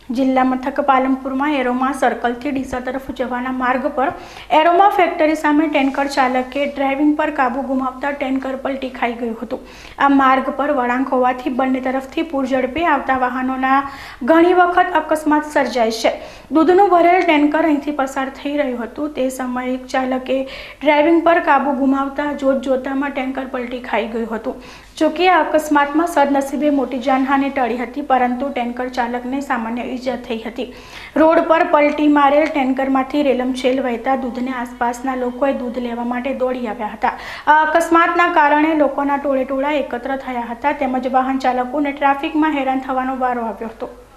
જિલ્લા મથક પાલનપુરમાં એરોમા સર્કલથી ડીસા તરફ જવાના માર્ગ પર એરોમા ફેક્ટરી સામે ટેન્કર ચાલકે ડ્રાઇવિંગ પર કાબુ ગુમાવતા ટેન્કર પલટી ખાઈ ગયું હતું। આ માર્ગ પર વળાંક હોવાથી બંને તરફથી પૂરઝડપે આવતા વાહનોના ઘણી વખત અકસ્માત સર્જાય છે। દૂધનું ભરેલ ટેન્કર અહીંથી પસાર થઈ રહ્યું હતું તે સમયે એક ચાલકે ડ્રાઇવિંગ પર કાબુ ગુમાવતા જોતજોતામાં ટેન્કર પલટી ખાઈ ગયું હતું। જોકે આ અકસ્માતમાં સદનસીબે મોટી જાનહાનિ ટળી હતી, પરંતુ ટેન્કર ચાલકને સામાન્ય ઈજા થઈ હતી। રોડ પર પલટી મારેલ ટેન્કરમાંથી રેલમછેલ વહેતા દૂધને આસપાસના લોકોએ દૂધ લેવા માટે દોડી આવ્યા હતા। આ અકસ્માતના કારણે લોકોના ટોળેટોળા એકત્ર થયા હતા તેમજ વાહન ચાલકોને ટ્રાફિકમાં હેરાન થવાનો વારો આવ્યો હતો।